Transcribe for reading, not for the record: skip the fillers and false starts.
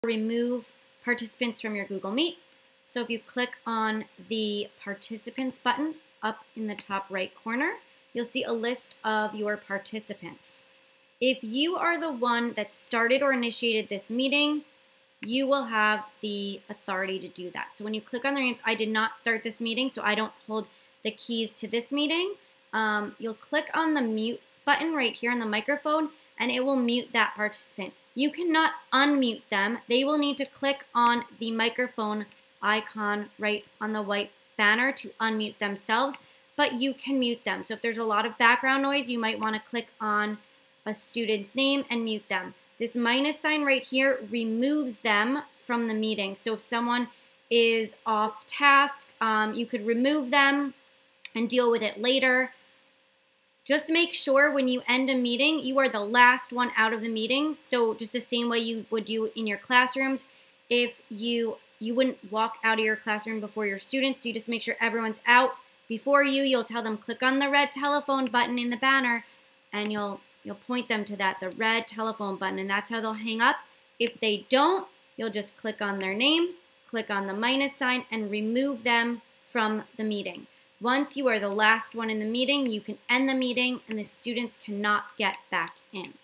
remove participants from your Google Meet. So if you click on the participants button up in the top right corner, you'll see a list of your participants. If you are the one that started or initiated this meeting, you will have the authority to do that. So when you click on their names, I did not start this meeting, so I don't hold the keys to this meeting. You'll click on the mute button right here on the microphone, and it will mute that participant. You cannot unmute them. They will need to click on the microphone icon right on the white banner to unmute themselves, but you can mute them. So if there's a lot of background noise, you might want to click on a student's name and mute them. This minus sign right here removes them from the meeting. So if someone is off task, you could remove them and deal with it later. Just make sure when you end a meeting, you are the last one out of the meeting. So just the same way you would do in your classrooms, if you wouldn't walk out of your classroom before your students, so you just make sure everyone's out before you. You'll tell them click on the red telephone button in the banner, and you'll point them to that, the red telephone button, and that's how they'll hang up. If they don't, you'll just click on their name, click on the minus sign, and remove them from the meeting. Once you are the last one in the meeting, you can end the meeting and the students cannot get back in.